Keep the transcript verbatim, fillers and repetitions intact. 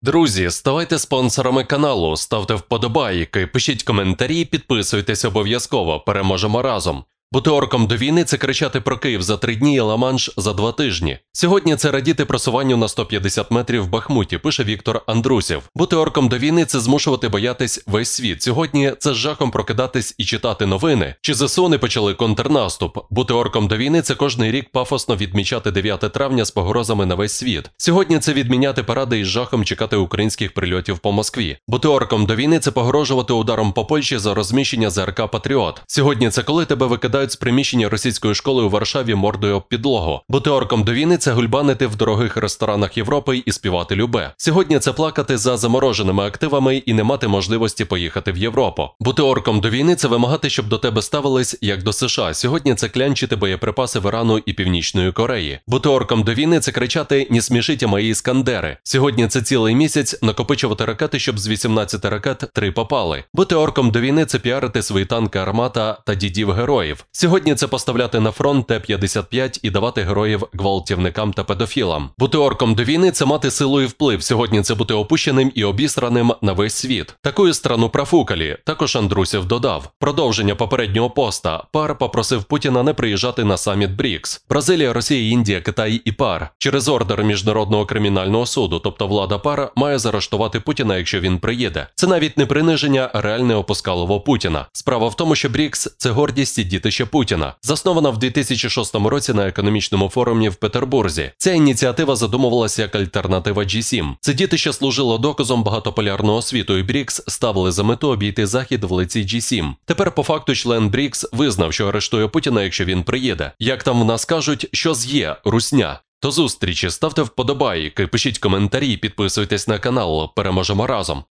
Друзі, ставайте спонсорами каналу, ставте вподобайки, пишіть коментарі, підписуйтесь обов'язково, переможемо разом. Бути орком до війни – це кричати про Київ за три дні і Ла-Манш за два тижні. Сьогодні це радіти просуванню на сто п'ятдесят метрів в Бахмуті, пише Віктор Андрусів. Бути орком до війни – це змушувати боятись весь світ. Сьогодні це з жахом прокидатись і читати новини. Чи ЗСУ не почали контрнаступ? Бути орком до війни – це кожний рік пафосно відмічати дев'яте травня з погрозами на весь світ. Сьогодні це відміняти паради і з жахом чекати українських прильотів по Москві. Бути орком до війни – це погрожувати ударом по Польщі за розміщення ЗРК «Патріот». Сьогодні це коли тебе викидають з приміщення російської школи у Варшаві мордою об підлогу. Бути орком до війни – це гульбанити в дорогих ресторанах Європи і співати любе. Сьогодні це плакати за замороженими активами і не мати можливості поїхати в Європу. Бути орком до війни – це вимагати, щоб до тебе ставились, як до США. Сьогодні це клянчити боєприпаси в Ірану і Північної Кореї. Бути орком до війни – це кричати «Не смішіть мої іскандери». Сьогодні це цілий місяць накопичувати ракети, щоб з вісімнадцяти ракет три попали. Бути орком до війни – це піарити свої танки «Армата» та дідів-героїв. Сьогодні це поставляти на фронт Т п'ятдесят п'ять і давати героїв гвалтівникам та педофілам. Бути орком до війни – це мати силу і вплив. Сьогодні це бути опущеним і обісраним на весь світ. Такою страну профукалі. Також Андрусів додав. Продовження попереднього поста. ПАР попросив Путіна не приїжджати на саміт БРІКС. Бразилія, Росія, Індія, Китай і ПАР. Через ордер Міжнародного кримінального суду, тобто влада ПАР, має заарештувати Путіна, якщо він приїде. Це навіть не приниження, а реальне опускалово Путіна. Справа в тому, що БРІКС – це гордість і дітище Путіна. Заснована в дві тисячі шостому році на економічному форумі в Петербурзі. Ця ініціатива задумувалася як альтернатива Джі сім. Це дітище служило доказом багатополярного світу, і БРІКС ставили за мету обійти Захід в лиці Джі сім. Тепер по факту член БРІКС визнав, що арештує Путіна, якщо він приїде. Як там в нас кажуть, що з'є русня. До зустрічі, ставте вподобайки, пишіть коментарі, підписуйтесь на канал, переможемо разом.